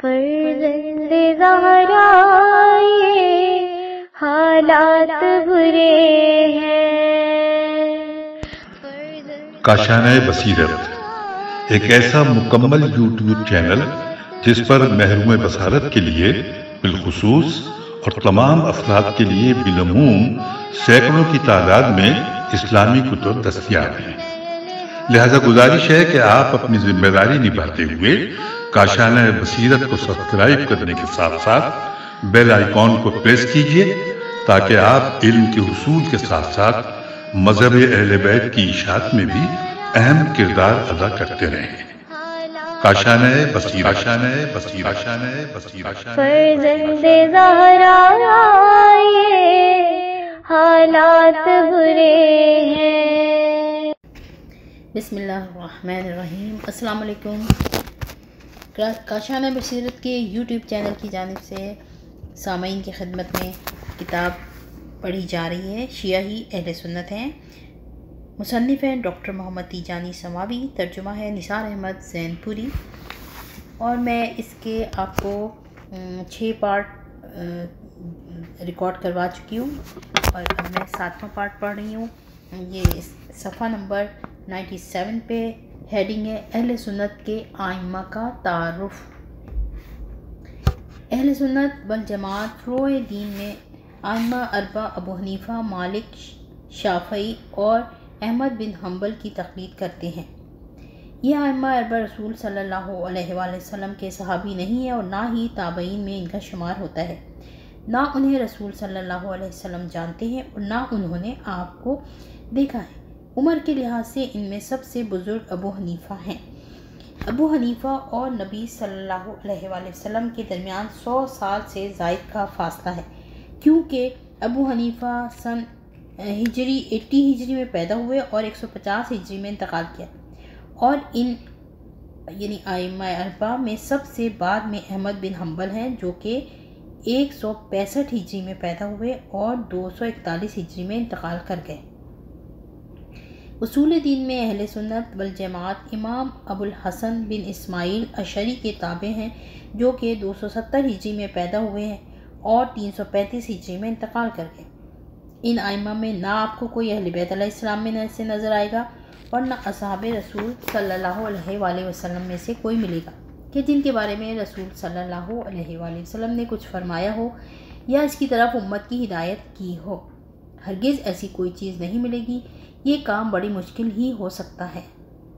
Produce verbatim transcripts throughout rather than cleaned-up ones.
فرزند زہرا یہ حالات برے ہیں۔ کاشانۂ بصیرت ایک ایسا مکمل یوٹیوب چینل جس پر محروم بصارت کے لیے بالخصوص اور تمام افراد کے لیے بالعموم سینکڑوں کی تعداد میں اسلامی کتب دستیاب ہیں۔ لہذا گزارش ہے کہ آپ اپنی ذمہ داری نبھاتے ہوئے کاشانۂ بصیرت کو سبسکرائب کرنے کے ساتھ ساتھ بیل آئیکن کو پریس کیجئے تاکہ آپ علم کے حصول کے ساتھ ساتھ مذہب اہل بیت کی اشاعت میں بھی اہم کردار ادا کرتے رہیں۔ کاشانۂ بصیرت کاشانۂ بصیرت کاشانۂ بصیرت فرزند زہرا یہ حالات برے ہیں۔ بسم اللہ الرحمن الرحیم۔ السلام علیکم۔ کاشانۂ بصیرت کے یوٹیوب چینل کی جانب سے سامعین کی خدمت میں کتاب پڑھی جا رہی ہے، شیعہ ہی اہل سنت ہیں۔ مصنف ہیں ڈاکٹر محمد تیجانی سماوی، ترجمہ ہے نثار احمد زین پوری، اور میں اس کے آپ کو چھ پارٹ ریکارڈ کروا چکی ہوں اور اب میں ساتواں پارٹ پڑھ رہی ہوں۔ یہ صفحہ نمبر نائنٹی سیون پہ ہیڈنگ ہے اہل سنت کے ائمہ کا تعارف۔ اہل سنت والجماعت فروع دین میں ائمہ اربعہ ابو حنیفہ، مالک، شافعی اور احمد بن حنبل کی تقلید کرتے ہیں۔ یہ ائمہ اربعہ رسول صلی اللہ علیہ وآلہ وسلم کے صحابی نہیں ہیں اور نہ ہی تابعین میں ان کا شمار ہوتا ہے۔ نہ انہیں رسول صلی اللہ علیہ وسلم جانتے ہیں اور نہ انہوں نے آپ کو دیکھا ہے۔ عمر کے لحاظ سے ان میں سب سے بزرگ ابو حنیفہ ہیں۔ ابو حنیفہ اور نبی صلی اللہ علیہ وآلہ وسلم کے درمیان سو سال سے زائد کا فاصلہ ہے، کیونکہ ابو حنیفہ سن ہجری اسی ہجری میں پیدا ہوئے اور ایک سو پچاس ہجری میں انتقال کیا، اور ان یعنی ائمہ اربعہ میں سب سے بعد میں احمد بن حنبل ہیں جو کہ ایک سو پینسٹھ ہجری میں پیدا ہوئے اور دو سو اکتالیس ہجری میں انتقال کر گئے۔ اصول دین میں اہل سنت والجماعت امام ابو الحسن بن اسماعیل اشعری کے تابع ہیں جو کہ دو سو ستر ہجری میں پیدا ہوئے ہیں اور تین سو پینتیس ہجری میں انتقال کر گئے۔ ان ائمہ میں نہ آپ کو کوئی اہل بیت علیہ السلام میں سے نظر آئے گا اور نہ اصحاب رسول صلی اللہ علیہ وآلہ وسلم میں سے کوئی ملے گا کہ جن کے بارے میں رسول صلی اللہ علیہ وآلہ وسلم نے کچھ فرمایا ہو یا اس کی طرف امت کی ہدایت کی ہو۔ ہرگز ایسی کوئی چیز نہیں ملے گی، یہ کام بڑی مشکل ہی ہو سکتا ہے۔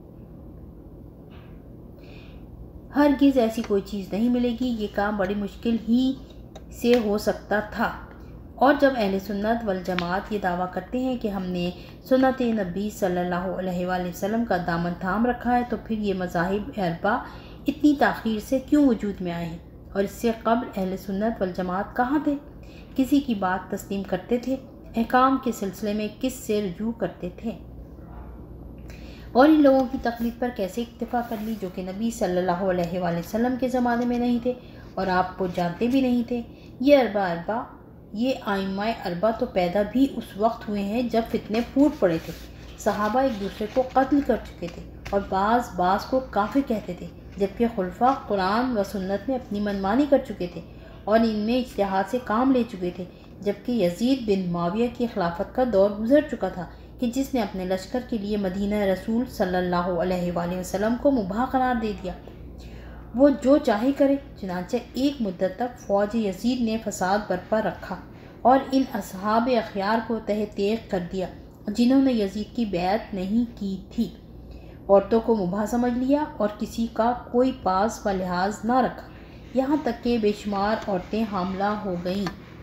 ہرگز ایسی کوئی چیز نہیں ملے گی، یہ کام بڑی مشکل ہی سے ہو سکتا تھا۔ اور جب اہل سنت والجماعت یہ دعویٰ کرتے ہیں کہ ہم نے سنت نبی صلی اللہ علیہ وآلہ وسلم کا دامن تھام رکھا ہے، تو پھر یہ مذاہب اربعہ اتنی تاخیر سے کیوں وجود میں آئے ہیں؟ اور اس سے قبل اہل سنت والجماعت کہاں تھے؟ کسی کی بات تسلیم کرتے تھے؟ احکام کے سلسلے میں کس سے رجوع کرتے تھے؟ اور ان لوگوں کی تقلید پر کیسے اکتفا کر لی جو کہ نبی صلی اللہ علیہ وآلہ وسلم کے زمانے میں نہیں تھے اور آپ کو جانتے بھی نہیں تھے؟ یہ اربعہ اربعہ یہ ائمہ اربعہ تو پیدا بھی اس وقت ہوئے ہیں جب فتنے پھوٹ پڑے تھے، صحابہ ایک دوسرے کو قتل کر چکے تھے اور بعض بعض کو کافر کہتے تھے، جبکہ خلفاء قرآن و سنت میں اپنی منمانی کر چکے تھے اور ان میں اجتہاد سے کام لے چکے تھے، جبکہ یزید بن معاویہ کی خلافت کا دور گزر چکا تھا کہ جس نے اپنے لشکر کے لیے مدینہ رسول صلی اللہ علیہ وآلہ وسلم کو مباح قرار دے دیا، وہ جو چاہے کرے۔ چنانچہ ایک مدت تک فوج یزید نے فساد برپا رکھا اور ان اصحاب اخیار کو تہ تیغ کر دیا جنہوں نے یزید کی بیعت نہیں کی تھی، عورتوں کو مباح سمجھ لیا اور کسی کا کوئی پاس و لحاظ نہ رکھا، یہاں تک کہ بے شمار عورتیں حاملہ ہو گئیں۔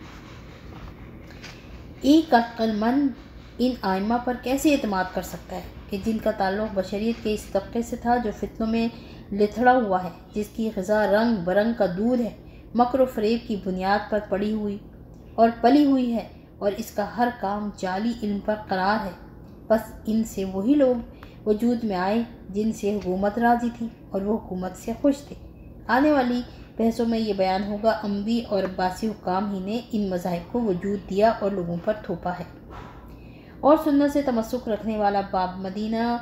ایک عقل مند ان ائمہ پر کیسے اعتماد کر سکتا ہے کہ جن کا تعلق بشریت کے اس طبقے سے تھا جو فتنوں میں لتھڑا ہوا ہے، جس کی غذا رنگ برنگ کا دودھ ہے، مکر و فریب کی بنیاد پر پڑی ہوئی اور پلی ہوئی ہے، اور اس کا ہر کام جعلی علم پر قرار ہے؟ بس ان سے وہی لوگ وجود میں آئے جن سے حکومت راضی تھی اور وہ حکومت سے خوش تھے۔ آنے والی بحثوں میں یہ بیان ہوگا اموی اور عباسی حکام ہی نے ان مذاہب کو وجود دیا اور لوگوں پر تھوپا ہے، اور سنت سے تمسک رکھنے والا باب مدینہ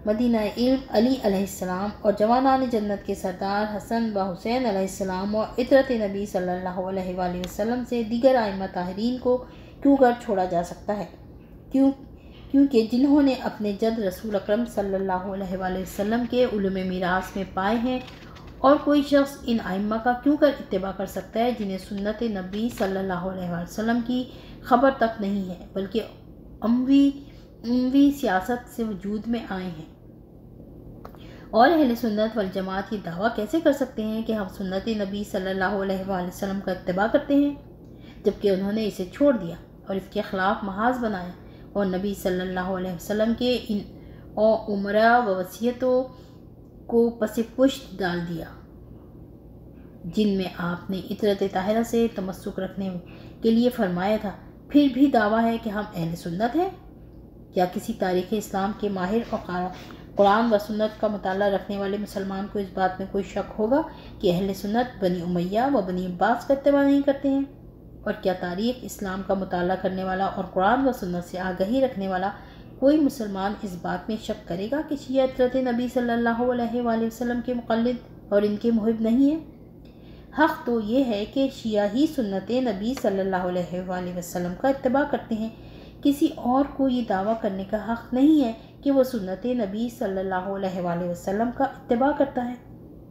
مدینہ علم علی علیہ السلام اور جوانان جنت کے سردار حسن و حسین علیہ السلام اور عطرت نبی صلی اللہ علیہ وآلہ وسلم سے دیگر ائمہ طاہرین کو کیوں کر چھوڑا جا سکتا ہے؟ کیوں کیونکہ جنہوں نے اپنے جد رسول اکرم صلی اللہ علیہ وآلہ وسلم کے علوم میراث میں پائے ہیں، اور کوئی شخص ان ائمہ کا کیوں کر اتباع کر سکتا ہے جنہیں سنت نبی صلی اللہ علیہ وآلہ وسلم کی خبر تک نہیں ہے، بلکہ اموی اموی سیاست سے وجود میں آئے ہیں؟ اور اہل سنت والجماعت یہ دعویٰ کیسے کر سکتے ہیں کہ ہم سنت نبی صلی اللہ علیہ وآلہ وسلم کا اتباع کرتے ہیں، جبکہ انہوں نے اسے چھوڑ دیا اور اس کے خلاف محاذ بنایا اور نبی صلی اللہ علیہ وسلم کے ان امرا و وصیتوں کو پس پشت ڈال دیا جن میں آپ نے عطرت طاہرہ سے تمسک رکھنے کے لیے فرمایا تھا؟ پھر بھی دعویٰ ہے کہ ہم اہل سنت ہیں۔ کیا کسی تاریخ اسلام کے ماہر اور قرآن و سنت کا مطالعہ رکھنے والے مسلمان کو اس بات میں کوئی شک ہوگا کہ اہل سنت بنی امیہ و بنی عباس کا اتباع نہیں کرتے ہیں؟ اور کیا تاریخ اسلام کا مطالعہ کرنے والا اور قرآن و سنت سے آگہی رکھنے والا کوئی مسلمان اس بات میں شک کرے گا کہ شیعہ عطرت نبی صلی اللہ علیہ وآلہ وسلم کے مقلد اور ان کے محب نہیں ہیں؟ حق تو یہ ہے کہ شیعہ ہی سنت نبی صلی اللہ علیہ وآلہ وسلم کا اتباع کرتے ہیں، کسی اور کو یہ دعویٰ کرنے کا حق نہیں ہے کہ وہ سنت نبی صلی اللہ علیہ وآلہ وسلم کا اتباع کرتا ہے۔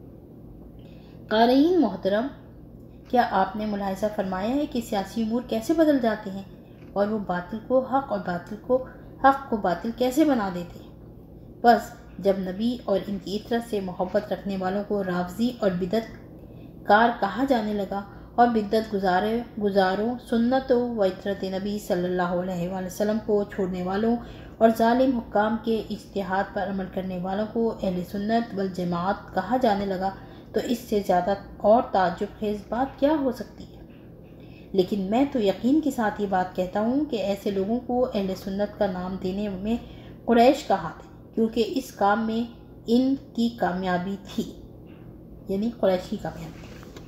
قارئین محترم، کیا آپ نے ملاحظہ فرمایا ہے کہ سیاسی امور کیسے بدل جاتے ہیں اور وہ باطل کو حق اور باطل کو حق کو باطل کیسے بنا دیتے ہیں؟ بس جب نبی اور ان کی عطرت سے محبت رکھنے والوں کو رافضی اور بدعت کار کہا جانے لگا اور بدعت گزارے گزاروں سنت و عطرت نبی صلی اللہ علیہ وآلہ وسلم کو چھوڑنے والوں اور ظالم حکام کے اجتہاد پر عمل کرنے والوں کو اہل سنت والجماعت کہا جانے لگا، تو اس سے زیادہ اور تعجب خیز بات کیا ہو سکتی ہے؟ لیکن میں تو یقین کے ساتھ یہ بات کہتا ہوں کہ ایسے لوگوں کو اہل سنت کا نام دینے میں قریش کا ہاتھ ہے، کیونکہ اس کام میں ان کی کامیابی تھی، یعنی قریش کی کامیابی تھی۔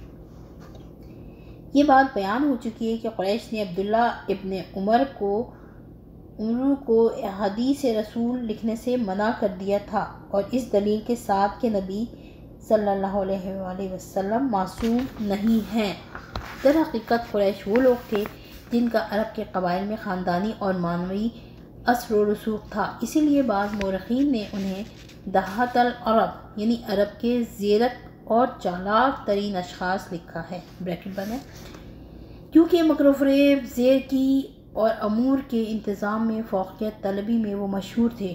یہ بات بیان ہو چکی ہے کہ قریش نے عبداللہ ابن عمر کو عمرو کو حدیث رسول لکھنے سے منع کر دیا تھا، اور اس دلیل کے ساتھ کہ نبی صلی اللہ علیہ وآلہ وسلم معصوم نہیں ہیں۔ در حقیقت قریش وہ لوگ تھے جن کا عرب کے قبائل میں خاندانی اور معنوی اثر و رسوخ تھا، اسی لیے بعض مورخین نے انہیں دہات العرب یعنی عرب کے زیرک اور چالاک ترین اشخاص لکھا ہے، بریکٹ بنے، کیونکہ مکر و فریب، زیر کی اور امور کے انتظام میں فوقیت طلبی میں وہ مشہور تھے۔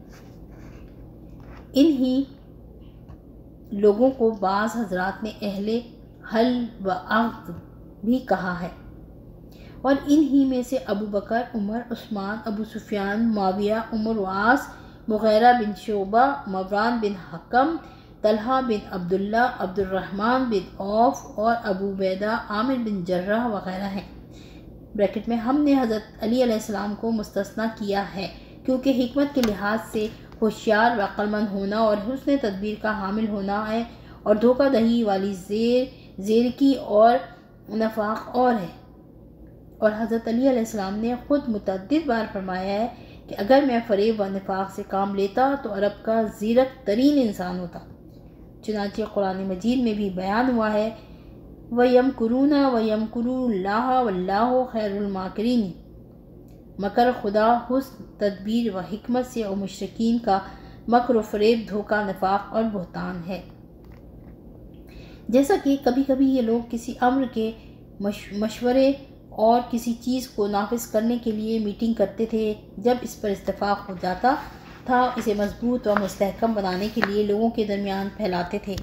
انہی لوگوں کو بعض حضرات نے اہل حل و عقد بھی کہا ہے، اور انہی میں سے ابو بکر، عمر، عثمان، ابو سفیان، معاویہ، عمر وعاص، مغیرہ بن شعبہ، مروان بن حکم، طلحہ بن عبداللہ، عبد الرحمن بن عوف اور ابو عبیدہ عامر بن جرح وغیرہ ہیں۔ بریکٹ میں ہم نے حضرت علی علیہ السلام کو مستثنیٰ کیا ہے کیونکہ حکمت کے لحاظ سے ہوشیار و عقل مند ہونا اور حسن تدبیر کا حامل ہونا ہے، اور دھوکہ دہی والی زیر زیرکی اور نفاق اور ہے۔ اور حضرت علی علیہ السلام نے خود متعدد بار فرمایا ہے کہ اگر میں فریب و نفاق سے کام لیتا تو عرب کا زیرک ترین انسان ہوتا۔ چنانچہ قرآن مجید میں بھی بیان ہوا ہے، وَيَمْكُرُونَ وَيَمْكُرُ اللَّهُ وَاللَّهُ خَيْرُ الْمَاكِرِينَ، مکر خدا حسن تدبیر و حکمت سے اور مشرکین کا مکر و فریب، دھوکہ، نفاق اور بہتان ہے۔ جیسا کہ کبھی کبھی یہ لوگ کسی امر کے مشورے اور کسی چیز کو نافذ کرنے کے لیے میٹنگ کرتے تھے، جب اس پر اتفاق ہو جاتا تھا اسے مضبوط و مستحکم بنانے کے لیے لوگوں کے درمیان پھیلاتے تھے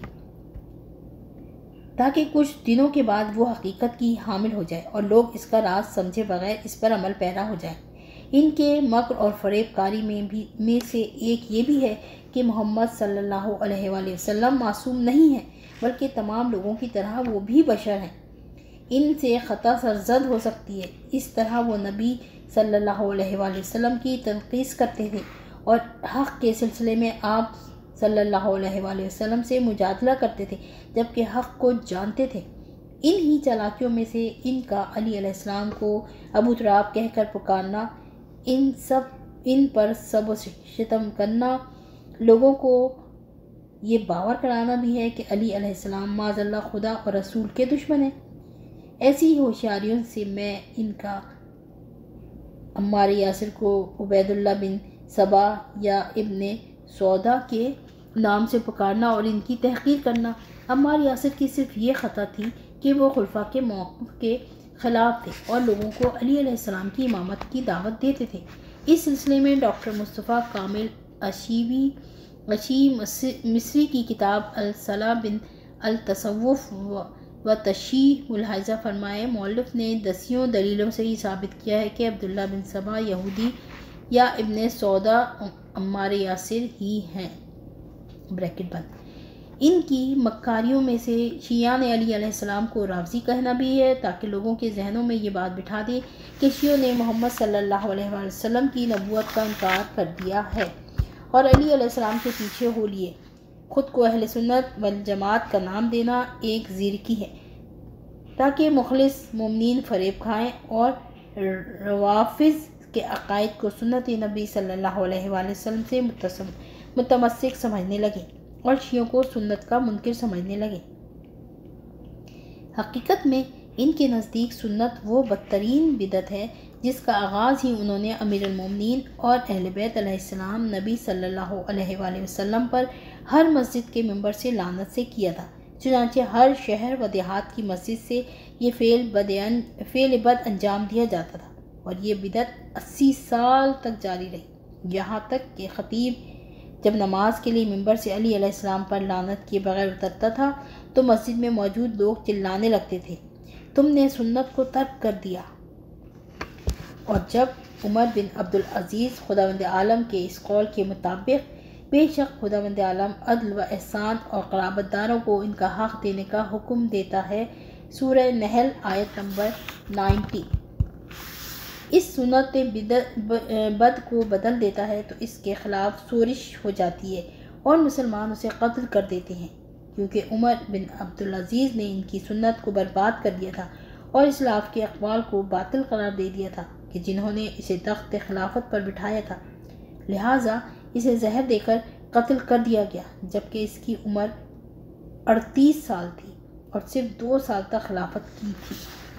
تاکہ کچھ دنوں کے بعد وہ حقیقت کی حامل ہو جائے اور لوگ اس کا راز سمجھے بغیر اس پر عمل پیرا ہو جائے۔ ان کے مکر اور فریب کاری میں بھی میں سے ایک یہ بھی ہے کہ محمد صلی اللہ علیہ وآلہ وسلم معصوم نہیں ہیں، بلکہ تمام لوگوں کی طرح وہ بھی بشر ہیں، ان سے خطا سرزد ہو سکتی ہے۔ اس طرح وہ نبی صلی اللہ علیہ وآلہ وسلم کی تنقیص کرتے تھے اور حق کے سلسلے میں آپ صلی اللہ علیہ وآلہ وسلم سے مجادلہ کرتے تھے، جبکہ حق کو جانتے تھے۔ ان ہی چالاکیوں میں سے ان کا علی علیہ السلام کو ابو تراب کہہ کر پکارنا، ان سب ان پر سب و ستم کرنا، لوگوں کو یہ باور کرانا بھی ہے کہ علی علیہ السلام معاذ اللہ خدا اور رسول کے دشمن ہیں۔ ایسی ہی ہوشیاریوں سے میں ان کا عمار یاسر کو عبید اللہ بن سبا یا ابن سودا کے نام سے پکارنا اور ان کی تحقیر کرنا۔ عمار یاسر کی صرف یہ خطا تھی کہ وہ خلفاء کے موقف کے خلاف تھے اور لوگوں کو علی علیہ السلام کی امامت کی دعوت دیتے تھے۔ اس سلسلے میں ڈاکٹر مصطفیٰ کامل اشیوی اشی مصری کی کتاب الصلاح بن التصوف و تشیح ملاحظہ فرمائے، مؤلف نے دسیوں دلیلوں سے یہ ثابت کیا ہے کہ عبداللہ بن سبا یہودی یا ابن سودا عمار یاسر ہی ہیں۔ بریکٹ بند۔ ان کی مکاریوں میں سے شیعہ نے علی علیہ السلام کو رافضی کہنا بھی ہے تاکہ لوگوں کے ذہنوں میں یہ بات بٹھا دے کہ شیعوں نے محمد صلی اللہ علیہ وآلہ وسلم کی نبوت کا انکار کر دیا ہے اور علی علیہ السلام کے پیچھے ہو لیے۔ خود کو اہل سنت والجماعت کا نام دینا ایک زیرکی ہے تاکہ مخلص مومنین فریب کھائیں اور روافض کے عقائد کو سنت نبی صلی اللہ علیہ وآلہ وسلم سے متمسک سمجھنے لگیں اور شیعوں کو سنت کا منکر سمجھنے لگے۔ حقیقت میں ان کے نزدیک سنت وہ بدترین بدعت ہے جس کا آغاز ہی انہوں نے امیر المومنین اور اہل بیت علیہ السلام نبی صلی اللہ علیہ وآلہ وسلم پر ہر مسجد کے ممبر سے لعنت سے کیا تھا۔ چنانچہ ہر شہر و دیہات کی مسجد سے یہ فعل بد فعل بد انجام دیا جاتا تھا اور یہ بدعت اسی سال تک جاری رہی، یہاں تک کہ خطیب جب نماز کے لیے ممبر سے علی علیہ السلام پر لعنت کیے بغیر اترتا تھا تو مسجد میں موجود لوگ چلانے لگتے تھے، تم نے سنت کو ترک کر دیا۔ اور جب عمر بن عبدالعزیز خداوند عالم کے اس قول کے مطابق بے شک خداوند عالم عدل و احسان اور قرابت داروں کو ان کا حق دینے کا حکم دیتا ہے، سورہ نحل آیت نمبر نائنٹی، اس سنت بد کو بدل دیتا ہے تو اس کے خلاف سورش ہو جاتی ہے اور مسلمان اسے قتل کر دیتے ہیں، کیونکہ عمر بن عبدالعزیز نے ان کی سنت کو برباد کر دیا تھا اور اسلاف کے اقوال کو باطل قرار دے دیا تھا کہ جنہوں نے اسے تخت خلافت پر بٹھایا تھا، لہٰذا اسے زہر دے کر قتل کر دیا گیا جبکہ اس کی عمر اڑتیس سال تھی اور صرف دو سال تک خلافت کی تھی،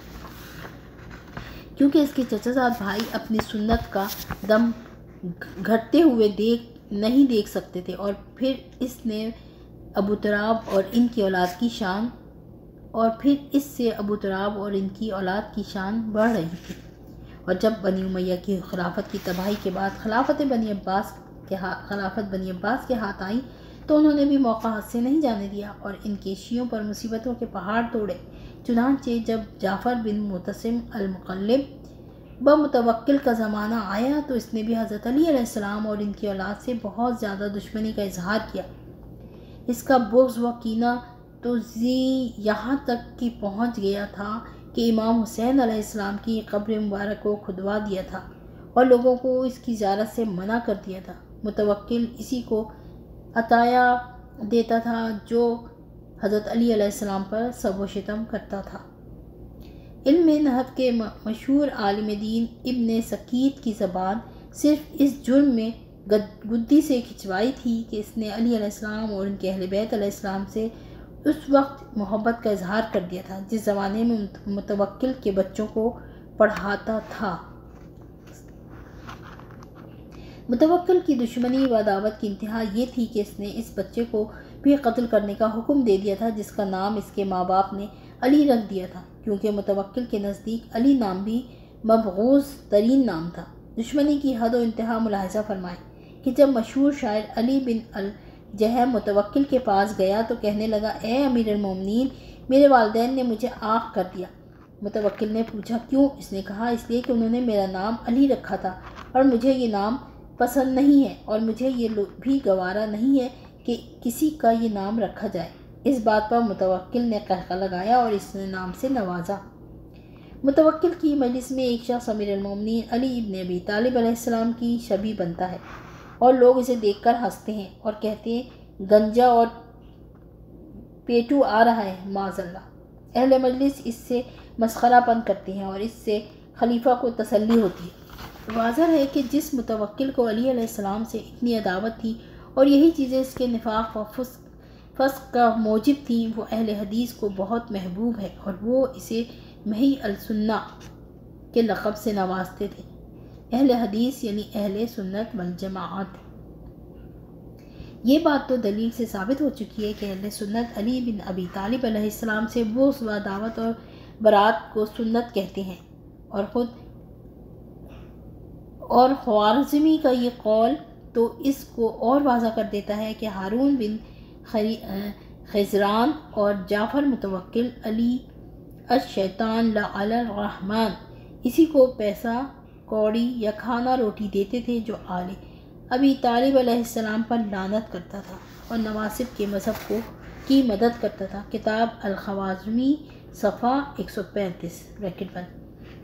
کیونکہ اس کے چچا زاد بھائی اپنی سنت کا دم گھٹتے ہوئے دیکھ نہیں دیکھ سکتے تھے اور پھر اس نے ابو تراب اور ان کی اولاد کی شان اور پھر اس سے ابو تراب اور ان کی اولاد کی شان بڑھ رہی تھی۔ اور جب بنی امیہ کی خلافت کی تباہی کے بعد خلافت بنی عباس کے خلافت بنی عباس کے ہاتھ آئی تو انہوں نے بھی موقع ہاتھ سے نہیں جانے دیا اور ان کے شیعوں پر مصیبتوں کے پہاڑ توڑے۔ چنانچہ جب جعفر بن معتصم المقلب بمتوکل کا زمانہ آیا تو اس نے بھی حضرت علی علیہ السلام اور ان کی اولاد سے بہت زیادہ دشمنی کا اظہار کیا۔ اس کا بغض و کینہ تو زی یہاں تک کہ پہنچ گیا تھا کہ امام حسین علیہ السلام کی قبر مبارک کو کھدوا دیا تھا اور لوگوں کو اس کی زیارت سے منع کر دیا تھا۔ متوکل اسی کو عطایا دیتا تھا جو حضرت علی علیہ السلام پر سب و شتم کرتا تھا۔ علم نحو کے مشہور عالم دین ابن سکیت کی زبان صرف اس جرم میں گدی سے کھچوائی تھی کہ اس نے علی علیہ السلام اور ان کے اہل بیت علیہ السلام سے اس وقت محبت کا اظہار کر دیا تھا جس زمانے میں متوکل کے بچوں کو پڑھاتا تھا۔ متوکل کی دشمنی و عداوت کی انتہا یہ تھی کہ اس نے اس بچے کو بھی قتل کرنے کا حکم دے دیا تھا جس کا نام اس کے ماں باپ نے علی رکھ دیا تھا، کیونکہ متوکل کے نزدیک علی نام بھی مبغوض ترین نام تھا۔ دشمنی کی حد و انتہا ملاحظہ فرمائیں کہ جب مشہور شاعر علی بن الجہم متوکل کے پاس گیا تو کہنے لگا، اے امیر المومنین، میرے والدین نے مجھے آق کر دیا۔ متوکل نے پوچھا کیوں؟ اس نے کہا اس لیے کہ انہوں نے میرا نام علی رکھا تھا اور مجھے یہ نام پسند نہیں ہے اور مجھے یہ بھی گوارا نہیں ہے کہ کسی کا یہ نام رکھا جائے۔ اس بات پر متوکل نے قہقہ لگایا اور اس نے نام سے نوازا۔ متوکل کی مجلس میں ایک شخص امیر المومنین علی ابن ابی طالب علیہ السلام کی شبیہ بنتا ہے اور لوگ اسے دیکھ کر ہنستے ہیں اور کہتے ہیں گنجا اور پیٹو آ رہا ہے، معاذ اللہ۔ اہل مجلس اس سے مسخرہ پن کرتے ہیں اور اس سے خلیفہ کو تسلی ہوتی ہے۔ واضح ہے کہ جس متوکل کو علی علیہ السلام سے اتنی عداوت تھی اور یہی چیزیں اس کے نفاق و فسق فسق کا موجب تھیں، وہ اہل حدیث کو بہت محبوب ہے اور وہ اسے محی السنہ کے لقب سے نوازتے تھے۔ اہل حدیث یعنی اہل سنت والجماعت۔ یہ بات تو دلیل سے ثابت ہو چکی ہے کہ اہل سنت علی بن ابی طالب علیہ السلام سے بغض و عداوت اور برات کو سنت کہتے ہیں، اور خود اور خوارزمی کا یہ قول تو اس کو اور واضح کر دیتا ہے کہ ہارون بن خزران اور جعفر متوکل علی الشیطان لعن الرحمن اسی کو پیسہ کوڑی یا کھانا روٹی دیتے تھے، جو آل ابی طالب علیہ السلام پر لعنت کرتا تھا اور نواسب کے مذہب کو کی مدد کرتا تھا۔ کتاب الخوارزمی صفحہ ایک سو پینتیس بریکٹ بند۔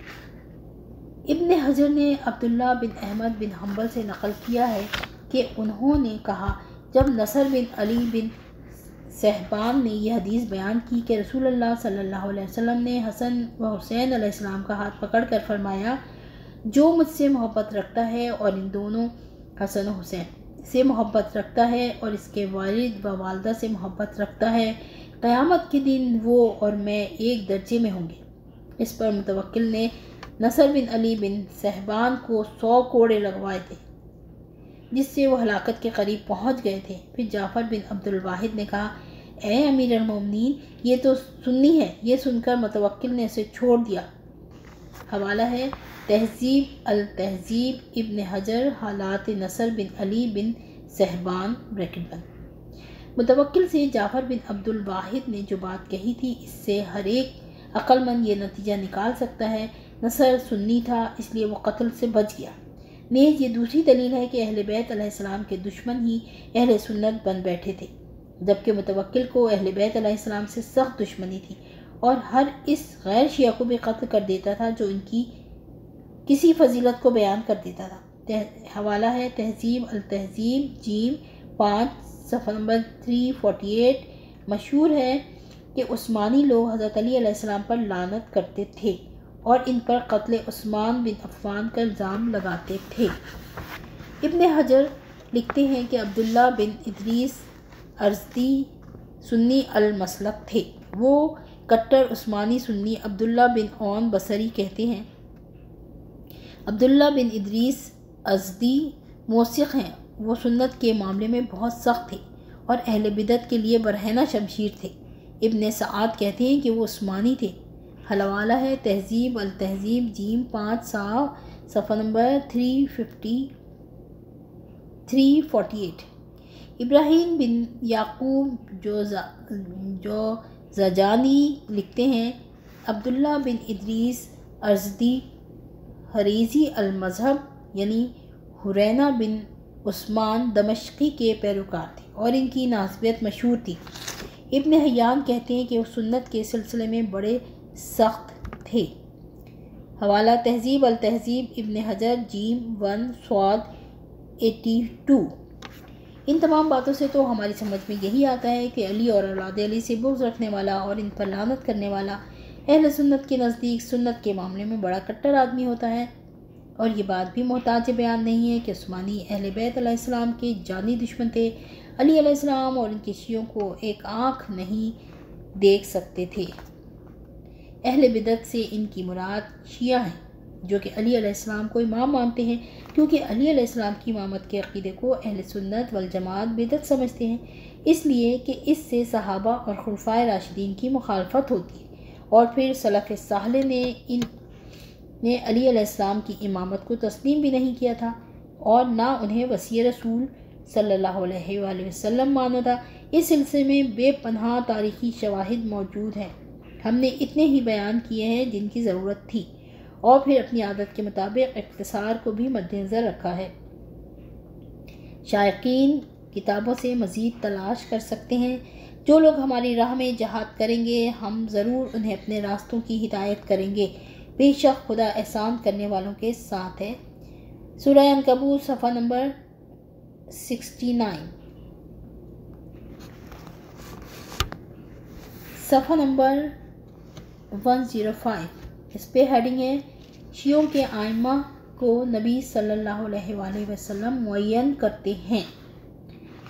ابن حجر نے عبداللہ بن احمد بن حنبل سے نقل کیا ہے کہ انہوں نے کہا، جب نصر بن علی بن صہبان نے یہ حدیث بیان کی کہ رسول اللہ صلی اللہ علیہ وسلم نے حسن و حسین علیہ السلام کا ہاتھ پکڑ کر فرمایا، جو مجھ سے محبت رکھتا ہے اور ان دونوں حسن و حسین سے محبت رکھتا ہے اور اس کے والد و والدہ سے محبت رکھتا ہے، قیامت کے دن وہ اور میں ایک درجے میں ہوں گے۔ اس پر متوکل نے نصر بن علی بن صہبان کو سو کوڑے لگوائے تھے، جس سے وہ ہلاکت کے قریب پہنچ گئے تھے۔ پھر جعفر بن عبد الواحد نے کہا، اے امیر المومنین، یہ تو سنی ہے۔ یہ سن کر متوکل نے اسے چھوڑ دیا۔ حوالہ ہے تہذیب التہذیب ابن حجر حالات نصر بن علی بن صہبان بریکٹ بند۔ متوکل سے جعفر بن عبد الواحد نے جو بات کہی تھی، اس سے ہر ایک عقل مند یہ نتیجہ نکال سکتا ہے، نصر سنی تھا اس لیے وہ قتل سے بچ گیا۔ نیز یہ دوسری دلیل ہے کہ اہل بیت علیہ السلام کے دشمن ہی اہل سنت بن بیٹھے تھے، جبکہ متوکل کو اہل بیت علیہ السلام سے سخت دشمنی تھی اور ہر اس غیر شیعہ کو بھی قتل کر دیتا تھا جو ان کی کسی فضیلت کو بیان کر دیتا تھا۔ حوالہ ہے تہذیب التہذیب جیم پانچ صفحہ نمبر تین سو اڑتالیس۔ مشہور ہے کہ عثمانی لوگ حضرت علی علیہ السلام پر لعنت کرتے تھے اور ان پر قتل عثمان بن عفان کا الزام لگاتے تھے۔ ابن حجر لکھتے ہیں کہ عبداللہ بن ادریس ازدی سنی المسلک تھے۔ وہ کٹر عثمانی سنی عبداللہ بن عون بصری کہتے ہیں، عبداللہ بن ادریس ازدی موثق ہیں، وہ سنت کے معاملے میں بہت سخت تھے اور اہل بدعت کے لیے برہنہ شمشیر تھے۔ ابن سعد کہتے ہیں کہ وہ عثمانی تھے۔ حوالہ ہے تہذیب التہذیب جیم پانچ سا صفحہ نمبر تین ففٹی تین فورٹی ایٹ۔ ابراہیم بن یعقوب جو جو زجانی لکھتے ہیں، عبداللہ بن ادریس ازدی حریزی المذہب یعنی حرینہ بن عثمان دمشقی کے پیروکار تھے اور ان کی ناسبیت مشہور تھی۔ ابن حیان کہتے ہیں کہ وہ سنت کے سلسلے میں بڑے سخت تھے۔ حوالہ تہذیب التہذیب ابن حجر جیم ون سواد اٹھاسی۔ ان تمام باتوں سے تو ہماری سمجھ میں یہی آتا ہے کہ علی اور اولاد علی سے بغض رکھنے والا اور ان پر لعنت کرنے والا اہل سنت کے نزدیک سنت کے معاملے میں بڑا کٹر آدمی ہوتا ہے، اور یہ بات بھی محتاج بیان نہیں ہے کہ عثمانی اہل بیت علیہ السلام کے جانی دشمن تھے۔ علی علیہ السلام اور ان کے شیعوں کو ایک آنکھ نہیں دیکھ سکتے تھے۔ اہل بدعت سے ان کی مراد شیعہ ہیں، جو کہ علی علیہ السلام کو امام مانتے ہیں، کیونکہ علی علیہ السلام کی امامت کے عقیدے کو اہل سنت والجماعت بدعت سمجھتے ہیں، اس لیے کہ اس سے صحابہ اور خلفائے راشدین کی مخالفت ہوتی ہے، اور پھر سلف صالح نے ان نے علی علیہ السلام کی امامت کو تسلیم بھی نہیں کیا تھا اور نہ انہیں وصی رسول صلی اللہ علیہ وآلہ وسلم مانا تھا۔ اس سلسلے میں بے پناہ تاریخی شواہد موجود ہیں، ہم نے اتنے ہی بیان کیے ہیں جن کی ضرورت تھی، اور پھر اپنی عادت کے مطابق اختصار کو بھی مد نظر رکھا ہے۔ شائقین کتابوں سے مزید تلاش کر سکتے ہیں۔ جو لوگ ہماری راہ میں جہاد کریں گے، ہم ضرور انہیں اپنے راستوں کی ہدایت کریں گے، بے شک خدا احسان کرنے والوں کے ساتھ ہے۔ سورہ عنکبوت صفحہ نمبر سکسٹی نائن، صفحہ نمبر ون زیرو فائیو۔ اس پہ ہیڈنگ ہے، شیعوں کے ائمہ کو نبی صلی اللہ علیہ وآلہ وسلم معین کرتے ہیں۔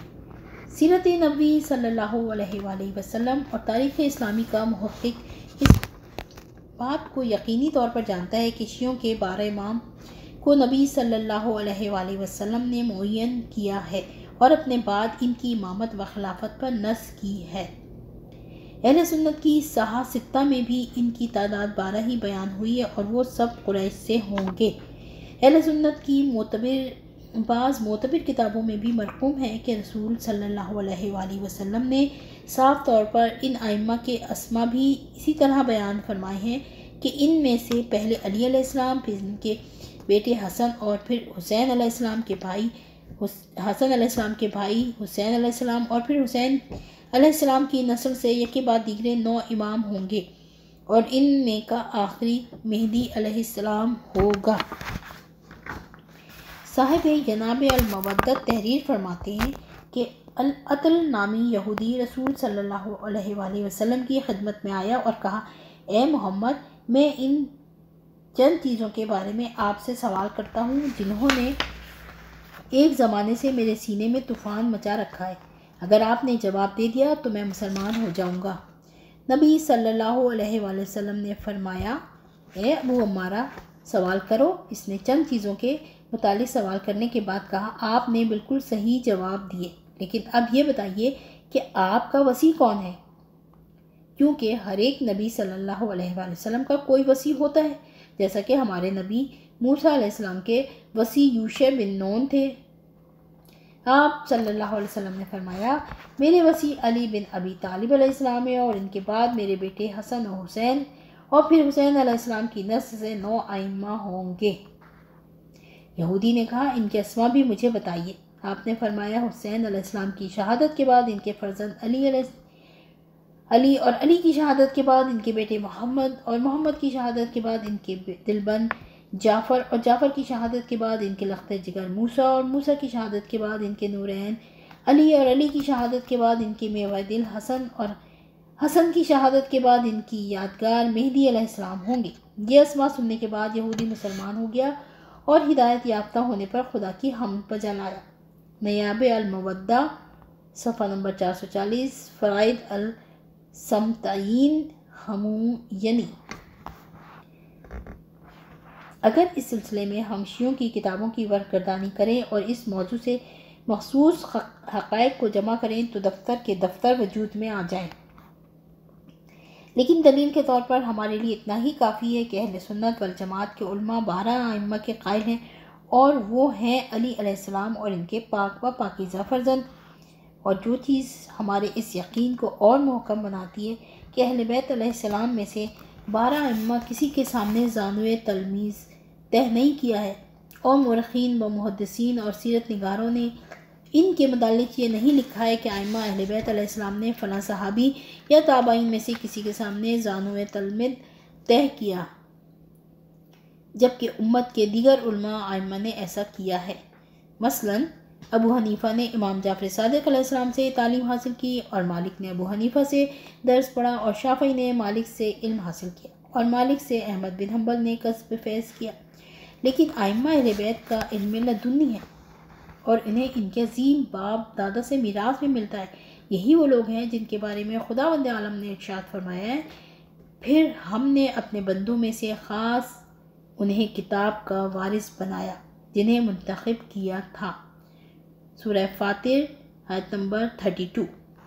سیرت نبوی صلی اللہ علیہ وآلہ وسلم اور تاریخ اسلامی کا محقق اس بات کو یقینی طور پر جانتا ہے کہ شیعوں کے بارہ امام کو نبی صلی اللہ علیہ وآلہ وسلم نے معین کیا ہے اور اپنے بعد ان کی امامت و خلافت پر نص کی ہے۔ اہل سنت کی صحاح ستہ میں بھی ان کی تعداد بارہ ہی بیان ہوئی ہے اور وہ سب قریش سے ہوں گے۔ اہل سنت کی معتبر بعض معتبر کتابوں میں بھی مرقوم ہے کہ رسول صلی اللہ علیہ وآلہ وسلم نے صاف طور پر ان ائمہ کے اسما بھی اسی طرح بیان فرمائے ہیں کہ ان میں سے پہلے علی علیہ السلام، پھر ان کے بیٹے حسن اور پھر حسین علیہ السلام کے بھائی حسن علیہ السلام کے بھائی حسین علیہ السلام اور پھر حسین علیہ السلام کی نسل سے یکے بعد دیگرے نو امام ہوں گے اور ان میں کا آخری مہدی علیہ السلام ہوگا۔ صاحب جناب المودت تحریر فرماتے ہیں کہ العطل نامی یہودی رسول صلی اللہ علیہ وآلہ وسلم کی خدمت میں آیا اور کہا، اے محمد، میں ان چند چیزوں کے بارے میں آپ سے سوال کرتا ہوں جنہوں نے ایک زمانے سے میرے سینے میں طوفان مچا رکھا ہے۔ اگر آپ نے جواب دے دیا تو میں مسلمان ہو جاؤں گا۔ نبی صلی اللہ علیہ وآلہ وسلم نے فرمایا، اے ابو عمارہ، سوال کرو۔ اس نے چند چیزوں کے متعلق سوال کرنے کے بعد کہا، آپ نے بالکل صحیح جواب دیے، لیکن اب یہ بتائیے کہ آپ کا وصی کون ہے؟ کیونکہ ہر ایک نبی صلی اللہ علیہ وآلہ وسلم کا کوئی وصی ہوتا ہے، جیسا کہ ہمارے نبی موسیٰ علیہ السلام کے وصی یوشع بن نون تھے۔ آپ صلی اللہ علیہ وسلم نے فرمایا، میرے وصی علی بن ابی طالب علیہ السلام ہے اور ان کے بعد میرے بیٹے حسن و حسین اور پھر حسین علیہ السلام کی نسل سے نو ائمہ ہوں گے۔ یہودی نے کہا، ان کے اسما بھی مجھے بتائیے۔ آپ نے فرمایا، حسین علیہ السلام کی شہادت کے بعد ان کے فرزند علی علیہ علی اور علی کی شہادت کے بعد ان کے بیٹے محمد اور محمد کی شہادت کے بعد ان کے دلبند جعفر اور جعفر کی شہادت کے بعد ان کے لخت جگر موسیٰ اور موسیٰ کی شہادت کے بعد ان کے نورین علی اور علی کی شہادت کے بعد ان کے میوہ دل حسن اور حسن کی شہادت کے بعد ان کی یادگار مہدی علیہ السلام ہوں گے۔ یہ اسما سننے کے بعد یہودی مسلمان ہو گیا اور ہدایت یافتہ ہونے پر خدا کی حمد بجا لایا۔ نیاب المودہ صفحہ نمبر چار سو چالیس، فرائد السمتعین ہموینی۔ اگر اس سلسلے میں ہم شیعوں کی کتابوں کی ورگردانی کریں اور اس موضوع سے مخصوص حقائق کو جمع کریں تو دفتر کے دفتر وجود میں آ جائیں، لیکن دلیل کے طور پر ہمارے لیے اتنا ہی کافی ہے کہ اہل سنت والجماعت کے علماء بارہ ائمہ کے قائل ہیں اور وہ ہیں علی علیہ السلام اور ان کے پاک و پاکیزہ فرزند۔ اور جو چیز ہمارے اس یقین کو اور محکم بناتی ہے کہ اہل بیت علیہ السلام میں سے بارہ ائمہ کسی کے سامنے زانوِ تلمیذ طے نہیں کیا ہے، اور مورخین و محدثین اور سیرت نگاروں نے ان کے متعلق یہ نہیں لکھا ہے کہ ائمہ اہل بیت علیہ السلام نے فلاں صحابی یا تابعین میں سے کسی کے سامنے زانوِ تلمید طے کیا، جبکہ امت کے دیگر علماء ائمہ نے ایسا کیا ہے۔ مثلاً ابو حنیفہ نے امام جعفر صادق علیہ السلام سے تعلیم حاصل کی اور مالک نے ابو حنیفہ سے درس پڑھا، اور شافعی نے مالک سے علم حاصل کیا اور مالک سے احمد بن حنبل نے کسب فیض کیا۔ لیکن ائمہ اہل بیت کا علم لدنی ہے اور انہیں ان کے عظیم باپ دادا سے میراث میں ملتا ہے۔ یہی وہ لوگ ہیں جن کے بارے میں خداوند عالم نے ارشاد فرمایا ہے، پھر ہم نے اپنے بندوں میں سے خاص انہیں کتاب کا وارث بنایا جنہیں منتخب کیا تھا۔ سورہ فاتر آیت نمبر بتیس۔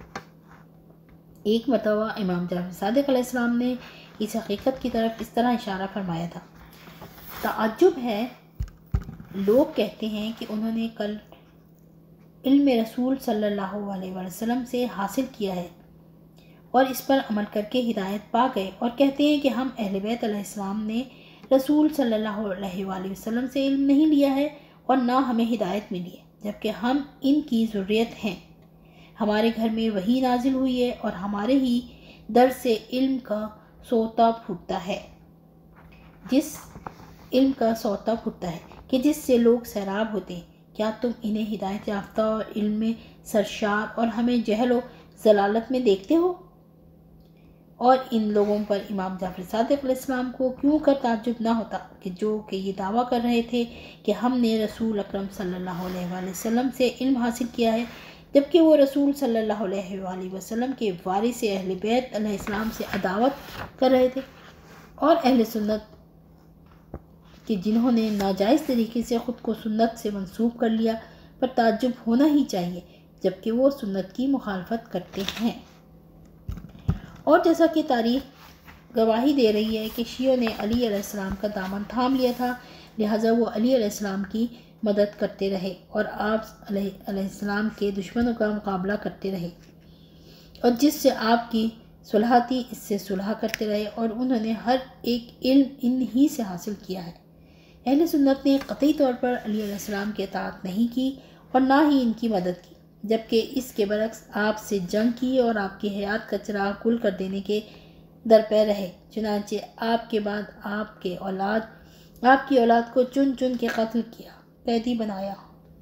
ایک مرتبہ امام جعفر صادق علیہ السلام نے اس حقیقت کی طرف اس طرح اشارہ فرمایا تھا، تعجب ہے، لوگ کہتے ہیں کہ انہوں نے کل علم رسول صلی اللہ علیہ وسلم سے حاصل کیا ہے اور اس پر عمل کر کے ہدایت پا گئے، اور کہتے ہیں کہ ہم اہل بیت علیہ السلام نے رسول صلی اللہ علیہ وآلہ وسلم سے علم نہیں لیا ہے اور نہ ہمیں ہدایت ملی ہے، جبکہ ہم ان کی ذریت ہیں۔ ہمارے گھر میں وحی نازل ہوئی ہے اور ہمارے ہی در سے علم کا سوتا پھوٹتا ہے جس علم کا سوتا پھوٹتا ہے کہ جس سے لوگ سیراب ہوتے ہیں۔ کیا تم انہیں ہدایت یافتہ اور علم میں سرشار اور ہمیں جہل و ضلالت میں دیکھتے ہو؟ اور ان لوگوں پر امام جعفر صادق علیہ السلام کو کیوں کر تعجب نہ ہوتا کہ جو کہ یہ دعویٰ کر رہے تھے کہ ہم نے رسول اکرم صلی اللہ علیہ وآلہ وسلم سے علم حاصل کیا ہے، جبکہ وہ رسول صلی اللہ علیہ وآلہ وسلم کے وارث اہل بیت علیہ السلام سے عداوت کر رہے تھے، اور اہل سنت کہ جنہوں نے ناجائز طریقے سے خود کو سنت سے منسوب کر لیا پر تعجب ہونا ہی چاہیے، جبکہ وہ سنت کی مخالفت کرتے ہیں۔ اور جیسا کہ تاریخ گواہی دے رہی ہے کہ شیعوں نے علی علیہ السلام کا دامن تھام لیا تھا، لہٰذا وہ علی علیہ السلام کی مدد کرتے رہے اور آپ علیہ علیہ السلام کے دشمنوں کا مقابلہ کرتے رہے، اور جس سے آپ کی صلح تھی اس سے صلح کرتے رہے، اور انہوں نے ہر ایک علم ان ہی سے حاصل کیا ہے۔ اہل سنت نے قطعی طور پر علی علیہ السلام کی اطاعت نہیں کی اور نہ ہی ان کی مدد کی، جبکہ اس کے برعکس آپ سے جنگ کی اور آپ کی حیات کا چراغ گل کر دینے کے درپے رہے۔ چنانچہ آپ کے بعد آپ کے اولاد آپ کی اولاد کو چن چن کے قتل کیا، قیدی بنایا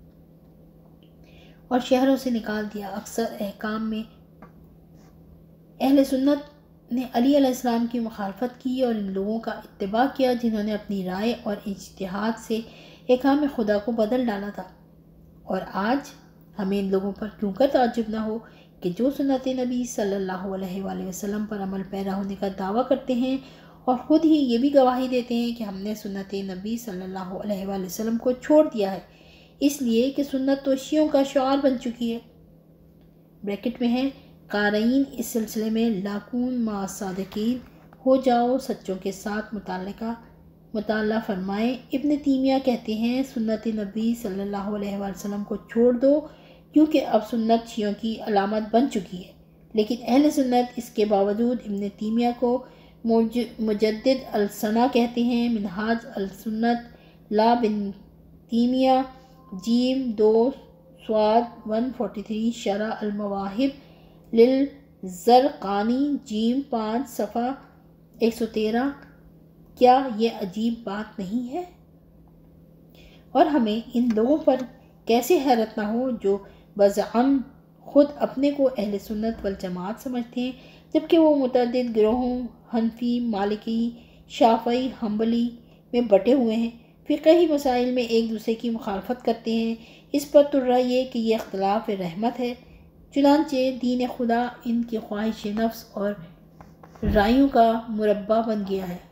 اور شہروں سے نکال دیا۔ اکثر احکام میں اہل سنت نے علی علیہ السلام کی مخالفت کی اور ان لوگوں کا اتباع کیا جنہوں نے اپنی رائے اور اجتہاد سے احکام خدا کو بدل ڈالا تھا۔ اور آج ہمیں ان لوگوں پر کیوں کر تعجب نہ ہو کہ جو سنت نبی صلی اللہ علیہ وآلہ وسلم پر عمل پیرا ہونے کا دعویٰ کرتے ہیں اور خود ہی یہ بھی گواہی دیتے ہیں کہ ہم نے سنت نبی صلی اللہ علیہ وآلہ وسلم کو چھوڑ دیا ہے، اس لیے کہ سنت تو شیعوں کا شعار بن چکی ہے۔ بریکٹ میں ہے، قارئین اس سلسلے میں لاکون مع صادقین ہو جاؤ، سچوں کے ساتھ متعلقہ مطالعہ فرمائیں۔ ابن تیمیہ کہتے ہیں سنت نبی صلی اللہ علیہ وآلہ وسلم کو چھوڑ دو کیونکہ اب سنت شیعوں کی علامت بن چکی ہے، لیکن اہل سنت اس کے باوجود ابن تیمیہ کو مجدد السنہ کہتے ہیں۔ منہاج السنت لا بن تیمیہ جیم دو سواد ایک سو تینتالیس، شرح المواہب للزرقانی جیم پانچ صفحہ ایک سو تیرہ۔ کیا یہ عجیب بات نہیں ہے؟ اور ہمیں ان لوگوں پر کیسے حیرت نہ ہو جو بزعم خود اپنے کو اہل سنت والجماعت سمجھتے ہیں، جبکہ وہ متعدد گروہوں حنفی، مالکی، شافعی، حنبلی میں بٹے ہوئے ہیں، فقہی مسائل میں ایک دوسرے کی مخالفت کرتے ہیں۔ اس پر ترہ یہ کہ یہ اختلاف رحمت ہے، چنانچہ دین خدا ان کی خواہش نفس اور رائیوں کا مربع بن گیا ہے۔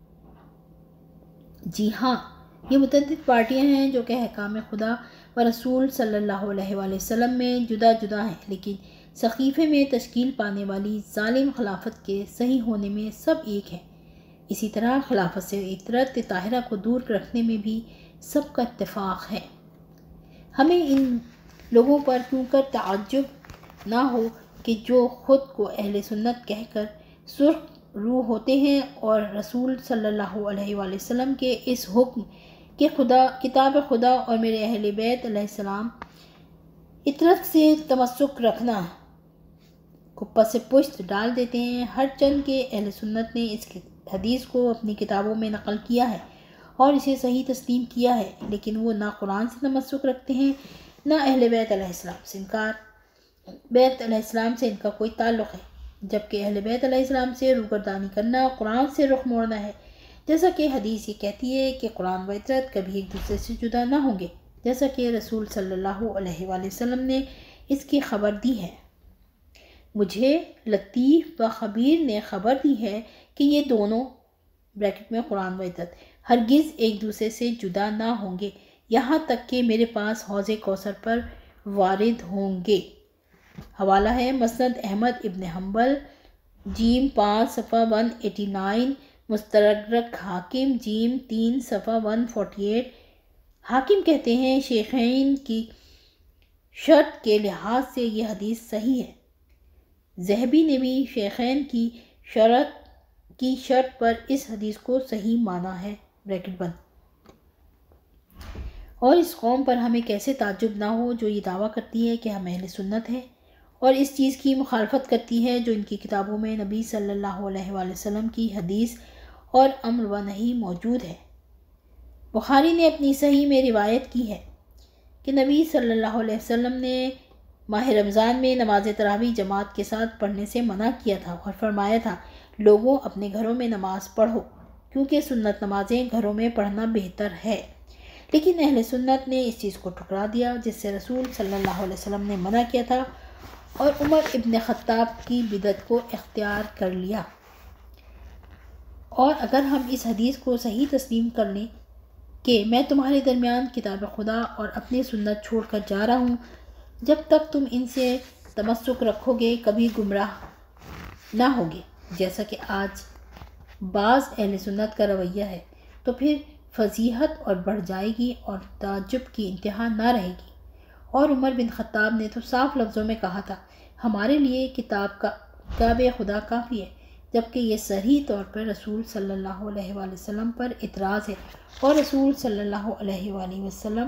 جی ہاں، یہ متعدد پارٹیاں ہیں جو کہ احکام خدا و رسول صلی اللہ علیہ وآلہ وسلم میں جدا جدا ہیں، لیکن سقیفے میں تشکیل پانے والی ظالم خلافت کے صحیح ہونے میں سب ایک ہیں۔ اسی طرح خلافت سے عطرت طاہرہ کو دور رکھنے میں بھی سب کا اتفاق ہے۔ ہمیں ان لوگوں پر کیوں کر تعجب نہ ہو کہ جو خود کو اہل سنت کہہ کر سرخ روح ہوتے ہیں اور رسول صلی اللہ علیہ وآلہ وسلم کے اس حکم کہ خدا کتاب خدا اور میرے اہل بیت علیہ السلام عطرت سے تمسک رکھنا کو پس پشت ڈال دیتے ہیں۔ ہر چند کے اہل سنت نے اس حدیث کو اپنی کتابوں میں نقل کیا ہے اور اسے صحیح تسلیم کیا ہے، لیکن وہ نہ قرآن سے تمسک رکھتے ہیں نہ اہل بیت علیہ السلام سے انکار بیت علیہ السلام سے ان کا کوئی تعلق ہے، جبکہ اہل بیت علیہ السلام سے روگردانی کرنا قرآن سے رخ موڑنا ہے، جیسا کہ حدیث یہ کہتی ہے کہ قرآن و عطرت کبھی ایک دوسرے سے جدا نہ ہوں گے، جیسا کہ رسول صلی اللہ علیہ وآلہ وسلم نے اس کی خبر دی ہے۔ مجھے لطیف و خبیر نے خبر دی ہے کہ یہ دونوں بریکٹ میں قرآن و عطرت ہرگز ایک دوسرے سے جدا نہ ہوں گے یہاں تک کہ میرے پاس حوض کوثر پر وارد ہوں گے۔ حوالہ ہے مسند احمد ابن حنبل جیم پانچ صفحہ ایک سو نناسی، مستدرک حاکم جیم تین صفحہ ایک سو اڑتالیس۔ حاکم کہتے ہیں شیخین کی شرط کے لحاظ سے یہ حدیث صحیح ہے۔ ذہبی نے بھی شیخین کی شرط کی شرط پر اس حدیث کو صحیح مانا ہے، بریکٹ بند۔ اور اس قوم پر ہمیں کیسے تعجب نہ ہو جو یہ دعویٰ کرتی ہے کہ ہم اہل سنت ہیں اور اس چیز کی مخالفت کرتی ہے جو ان کی کتابوں میں نبی صلی اللہ علیہ وآلہ وسلم کی حدیث اور امر و نہی موجود ہے۔ بخاری نے اپنی صحیح میں روایت کی ہے کہ نبی صلی اللہ علیہ وسلم نے ماہ رمضان میں نماز تراویح جماعت کے ساتھ پڑھنے سے منع کیا تھا اور فرمایا تھا لوگوں اپنے گھروں میں نماز پڑھو کیونکہ سنت نمازیں گھروں میں پڑھنا بہتر ہے۔ لیکن اہل سنت نے اس چیز کو ٹھکرا دیا جس سے رسول صلی اللہ علیہ وسلم نے منع کیا تھا، اور عمر ابن خطاب کی بدعت کو اختیار کر لیا۔ اور اگر ہم اس حدیث کو صحیح تسلیم کر لیں کہ میں تمہارے درمیان کتاب خدا اور اپنی سنت چھوڑ کر جا رہا ہوں، جب تک تم ان سے تمسک رکھو گے کبھی گمراہ نہ ہوگے، جیسا کہ آج بعض اہل سنت کا رویہ ہے، تو پھر فضیحت اور بڑھ جائے گی اور تعجب کی انتہا نہ رہے گی۔ اور عمر بن خطاب نے تو صاف لفظوں میں کہا تھا، ہمارے لیے کتاب کا کتاب خدا کافی ہے، جبکہ یہ صریح طور پر رسول صلی اللہ علیہ وآلہ وسلم پر اعتراض ہے، اور رسول صلی اللہ علیہ وآلہ وسلم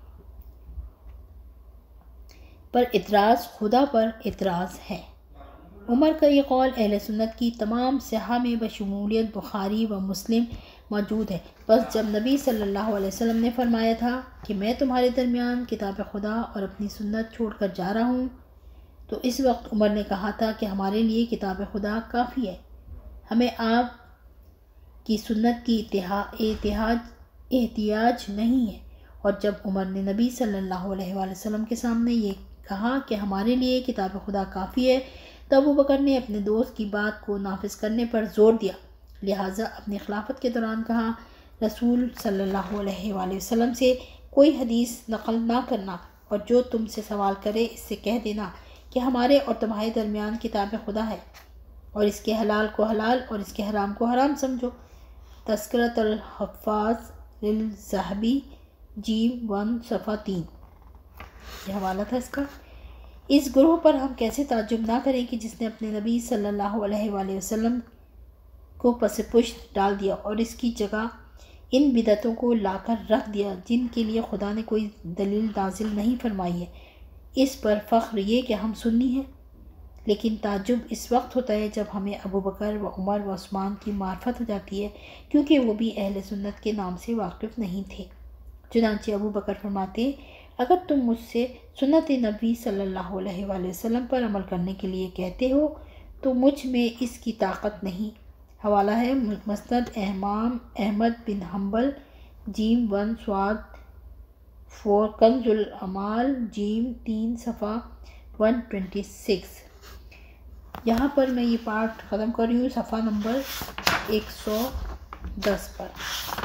پر اعتراض خدا پر اعتراض ہے۔ عمر کا یہ قول اہل سنت کی تمام صحاح میں بشمولیت بخاری و مسلم موجود ہے۔ بس جب نبی صلی اللہ علیہ وسلم نے فرمایا تھا کہ میں تمہارے درمیان کتاب خدا اور اپنی سنت چھوڑ کر جا رہا ہوں، تو اس وقت عمر نے کہا تھا کہ ہمارے لیے کتاب خدا کافی ہے، ہمیں آپ کی سنت کی اتحاج احتیاج نہیں ہے۔ اور جب عمر نے نبی صلی اللہ علیہ وآلہ وسلم کے سامنے یہ کہا کہ ہمارے لیے کتاب خدا کافی ہے، تب ابو بکر نے اپنے دوست کی بات کو نافذ کرنے پر زور دیا، لہٰذا اپنی خلافت کے دوران کہا، رسول صلی اللہ علیہ وآلہ وسلم سے کوئی حدیث نقل نہ کرنا، اور جو تم سے سوال کرے اس سے کہہ دینا کہ ہمارے اور تمہارے درمیان کتاب خدا ہے، اور اس کے حلال کو حلال اور اس کے حرام کو حرام سمجھو۔ تذکرۃ الحفاظ للذہبی جیم ون صفحہ تین، یہ حوالہ تھا اس کا۔ اس گروہ پر ہم کیسے تعجب نہ کریں کہ جس نے اپنے نبی صلی اللہ علیہ وآلہ وسلم کو پس پشت ڈال دیا اور اس کی جگہ ان بدعتوں کو لا کر رکھ دیا جن کے لیے خدا نے کوئی دلیل نازل نہیں فرمائی ہے۔ اس پر فخر یہ کہ ہم سنی ہیں، لیکن تعجب اس وقت ہوتا ہے جب ہمیں ابو بکر و عمر و عثمان کی معرفت ہو جاتی ہے، کیونکہ وہ بھی اہل سنت کے نام سے واقف نہیں تھے۔ چنانچہ ابو بکر فرماتے، اگر تم مجھ سے سنت نبی صلی اللہ علیہ وآلہ وسلم پر عمل کرنے کے لیے کہتے ہو تو مجھ میں اس کی طاقت نہیں۔ حوالہ ہے مسند امام احمد بن حنبل جیم ون سواد فور، کنز الاعمال جیم تین صفحہ ون ٹوینٹی سکس۔ یہاں پر میں یہ پارٹ ختم کر رہی ہوں صفحہ نمبر ایک سو دس پر۔